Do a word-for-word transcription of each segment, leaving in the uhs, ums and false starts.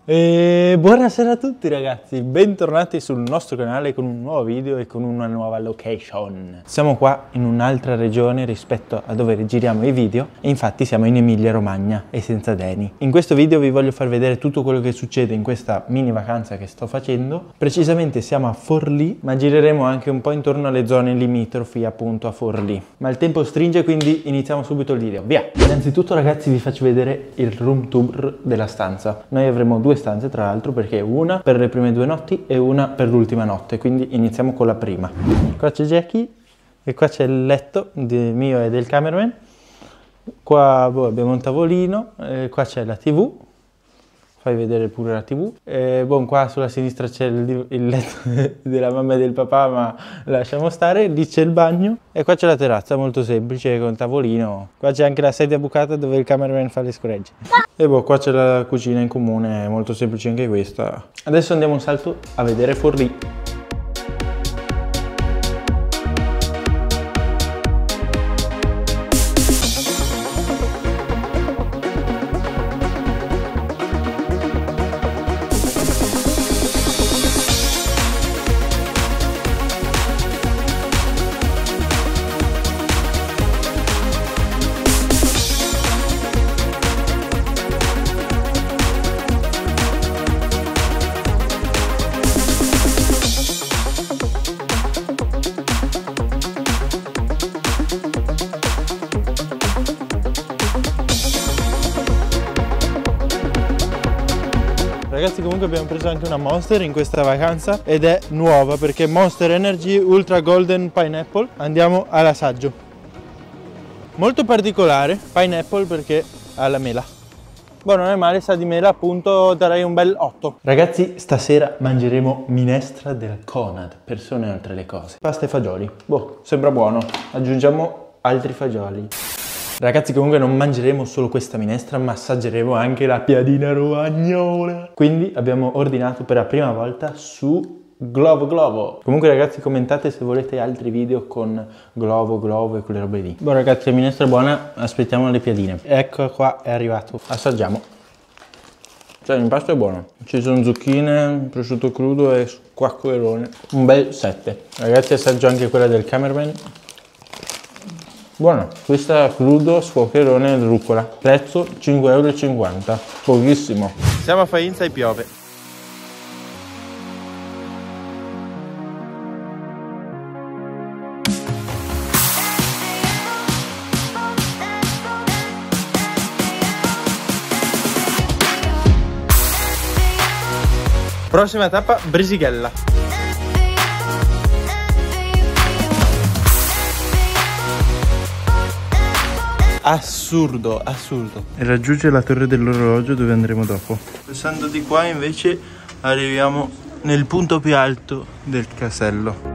E buonasera a tutti ragazzi, bentornati sul nostro canale con un nuovo video e con una nuova location. Siamo qua in un'altra regione rispetto a dove giriamo i video e infatti siamo in Emilia Romagna e senza Dani. In questo video vi voglio far vedere tutto quello che succede in questa mini vacanza che sto facendo. Precisamente siamo a Forlì, ma gireremo anche un po' intorno alle zone limitrofi appunto a Forlì. Ma il tempo stringe, quindi iniziamo subito il video, via! Innanzitutto ragazzi vi faccio vedere il room tour della stanza. Noi avremo due stanze tra l'altro, perché una per le prime due notti e una per l'ultima notte, quindi iniziamo con la prima. Qua c'è Jackie e qua c'è il letto mio e del cameraman. Qua boh, abbiamo un tavolino, e qua c'è la tv, fai vedere pure la tv. E boh, qua sulla sinistra c'è il, il letto della mamma e del papà, ma lasciamo stare. Lì c'è il bagno e qua c'è la terrazza, molto semplice, con tavolino. Qua c'è anche la sedia bucata dove il cameraman fa le scoregge. E boh, qua c'è la cucina in comune, molto semplice anche questa. Adesso andiamo un salto a vedere Forlì. Ragazzi, comunque abbiamo preso anche una Monster in questa vacanza ed è nuova perché Monster Energy Ultra Golden Pineapple. Andiamo all'assaggio. Molto particolare, pineapple perché ha la mela. Boh, non è male, sa di mela, appunto darei un bel otto. Ragazzi, stasera mangeremo minestra del Conad, persone oltre le cose. Pasta e fagioli, boh, sembra buono. Aggiungiamo altri fagioli. Ragazzi, comunque non mangeremo solo questa minestra, ma assaggeremo anche la piadina romagnola. Quindi abbiamo ordinato per la prima volta su Glovo Glovo. Comunque ragazzi, commentate se volete altri video con Glovo Glovo e quelle robe lì. Boh ragazzi, la minestra è buona, aspettiamo le piadine. Ecco qua, è arrivato. Assaggiamo. Cioè l'impasto è buono. Ci sono zucchine, prosciutto crudo e squacquerone. Un bel sette. Ragazzi, assaggio anche quella del cameraman. Buono, questa crudo, squaccherone e rucola. Prezzo cinque e cinquanta euro, pochissimo. Siamo a Faenza e piove. Prossima tappa, Brisighella. Assurdo, assurdo. E raggiunge la torre dell'orologio dove andremo dopo. Passando di qua invece arriviamo nel punto più alto del castello.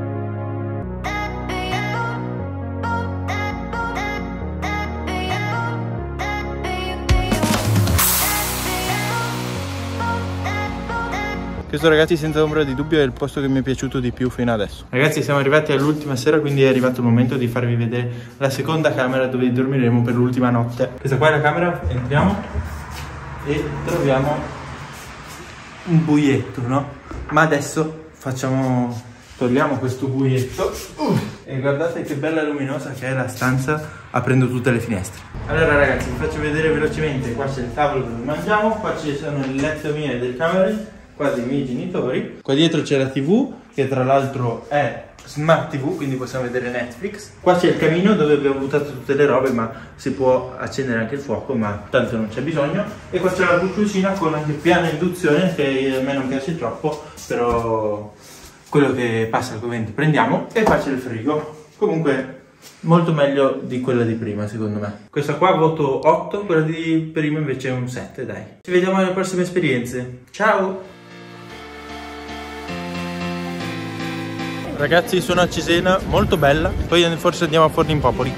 Questo ragazzi senza ombra di dubbio è il posto che mi è piaciuto di più fino adesso. Ragazzi, siamo arrivati all'ultima sera, quindi è arrivato il momento di farvi vedere la seconda camera dove dormiremo per l'ultima notte. Questa qua è la camera, entriamo e troviamo un buietto, no? Ma adesso facciamo, togliamo questo buietto uh, e guardate che bella luminosa che è la stanza aprendo tutte le finestre. Allora ragazzi, vi faccio vedere velocemente. Qua c'è il tavolo dove mangiamo, qua ci sono il letto mio e del cameraman, qua dei miei genitori, qua dietro c'è la tv che tra l'altro è smart tv, quindi possiamo vedere Netflix. Qua c'è il camino dove abbiamo buttato tutte le robe, ma si può accendere anche il fuoco, ma tanto non c'è bisogno. E qua c'è la cucina con anche piano induzione che a me non piace troppo, però quello che passa al corrente prendiamo. E qua c'è il frigo, comunque molto meglio di quella di prima secondo me. Questa qua voto otto, quella di prima invece è un sette, dai. Ci vediamo alle prossime esperienze, ciao! Ragazzi, sono a Cesena, molto bella, poi forse andiamo a Forlì in Popoli.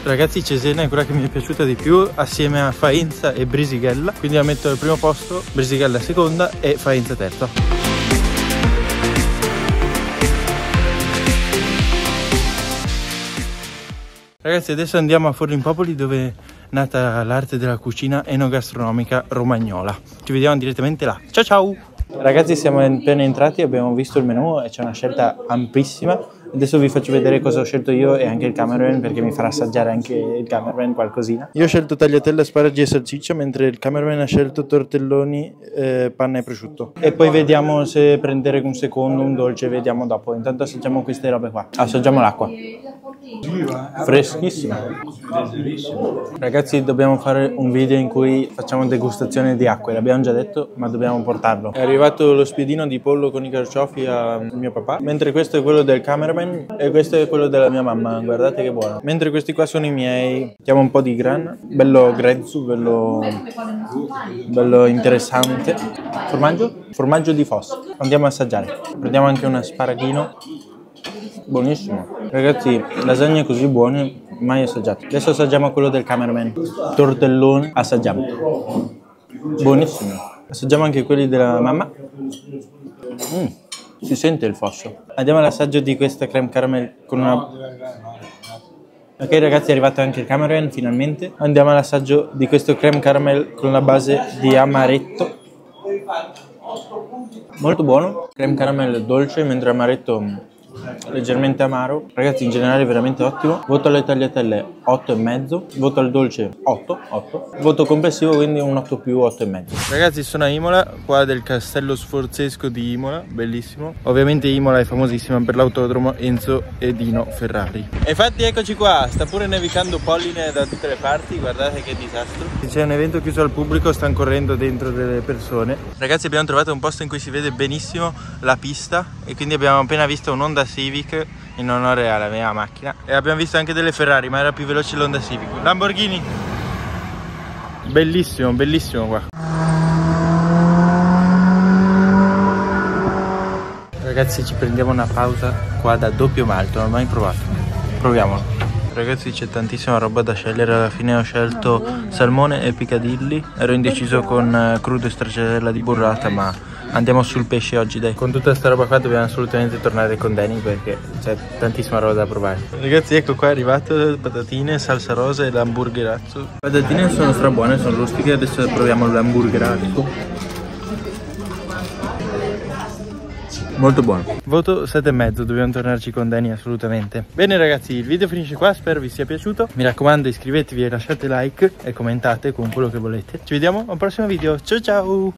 Ragazzi, Cesena è quella che mi è piaciuta di più assieme a Faenza e Brisighella, quindi la metto al primo posto, Brisighella seconda e Faenza terza. Ragazzi, adesso andiamo a Forlimpopoli, dove è nata l'arte della cucina enogastronomica romagnola. Ci vediamo direttamente là. Ciao ciao! Ragazzi, siamo appena entrati, abbiamo visto il menù e c'è una scelta ampissima. Adesso vi faccio vedere cosa ho scelto io e anche il cameraman, perché mi farà assaggiare anche il cameraman qualcosina. Io ho scelto tagliatelle, asparagi e salsiccia, mentre il cameraman ha scelto tortelloni, eh, panna e prosciutto. E poi vediamo se prendere un secondo, un dolce, vediamo dopo. Intanto assaggiamo queste robe qua. Assaggiamo l'acqua. Freschissima. Ragazzi, dobbiamo fare un video in cui facciamo degustazione di acque. L'abbiamo già detto, ma dobbiamo portarlo. È arrivato lo spiedino di pollo con i carciofi a mio papà, mentre questo è quello del cameraman e questo è quello della mia mamma. Guardate che buono. Mentre questi qua sono i miei. Mettiamo un po' di grana, bello grezzo, bello bello interessante. Formaggio? Formaggio di Foss. Andiamo a assaggiare. Prendiamo anche un asparaghino. Buonissimo. Ragazzi, lasagne così buone mai assaggiate. Adesso assaggiamo quello del cameraman. Tortellone, assaggiamo. Buonissimo. Assaggiamo anche quelli della mamma. Mm, si sente il fosso. Andiamo all'assaggio di questa creme caramel con una... Ok ragazzi, è arrivato anche il cameraman finalmente. Andiamo all'assaggio di questo creme caramel con la base di amaretto. Molto buono. Creme caramel dolce, mentre amaretto leggermente amaro. Ragazzi, in generale veramente ottimo. Voto alle tagliatelle otto e mezzo, voto al dolce otto, otto. Voto complessivo quindi un otto più otto e mezzo. Ragazzi, sono a Imola, qua del castello sforzesco di Imola, bellissimo. Ovviamente Imola è famosissima per l'autodromo Enzo e Dino Ferrari. E infatti eccoci qua, sta pure nevicando polline da tutte le parti, guardate che disastro. C'è un evento chiuso al pubblico, stanno correndo dentro delle persone. Ragazzi, abbiamo trovato un posto in cui si vede benissimo la pista e quindi abbiamo appena visto un Honda Civic in onore alla mia macchina e abbiamo visto anche delle Ferrari, ma era più veloce l'Honda Civic. Lamborghini, bellissimo, bellissimo qua. Ragazzi, ci prendiamo una pausa qua da doppio malto, non ho mai provato, proviamolo. Ragazzi, c'è tantissima roba da scegliere, alla fine ho scelto salmone e picadilli, ero indeciso con crudo e stracciatella di burrata, ma andiamo sul pesce oggi, dai. Con tutta sta roba qua dobbiamo assolutamente tornare con Danny perché c'è tantissima roba da provare. Ragazzi, ecco qua è arrivato, patatine, salsa rosa e l'hamburgerazzo. Le patatine sono strabuone, sono rustiche, adesso proviamo l'hamburgerazzo. Molto buono. Voto sette e mezzo, dobbiamo tornarci con Danny assolutamente. Bene ragazzi, il video finisce qua, spero vi sia piaciuto. Mi raccomando, iscrivetevi e lasciate like e commentate con quello che volete. Ci vediamo al prossimo video, ciao ciao!